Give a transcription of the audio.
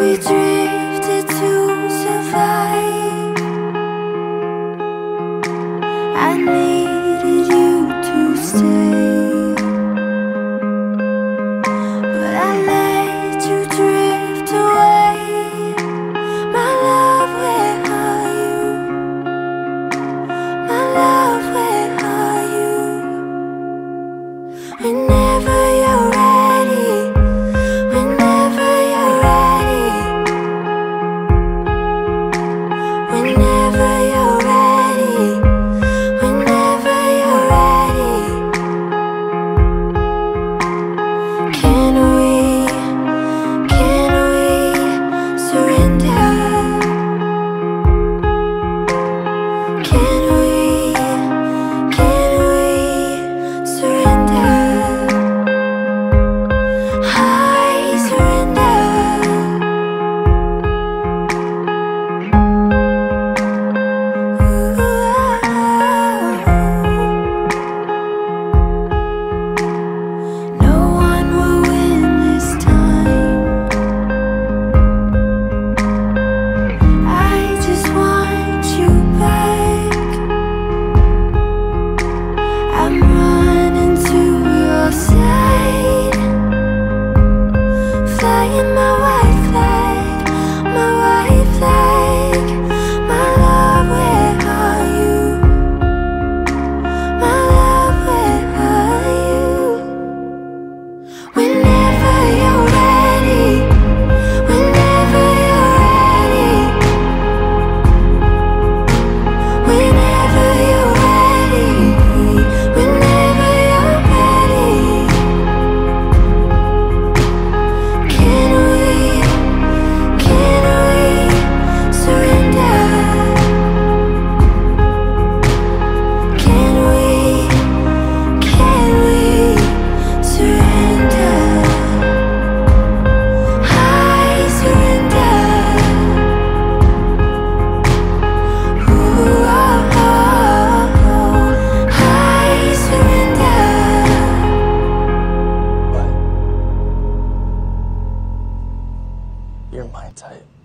We drifted to survive. I needed you to stay, but I let you drift away. My love, where are you? My love, where are you? Whenever you're ready, whenever you're ready, whenever you're ready, whenever you're ready. Can we surrender? Can we surrender? I surrender. No one will win this time. I just want you back. I'm running to your side, flying my white flag, my white flag. My love, where are you? My love, where are you? Whenever you're ready, whenever you're ready, whenever you're ready, whenever you're ready. Can we surrender? Can we surrender? I surrender. Ooh, oh, oh, oh. I surrender. You're my type.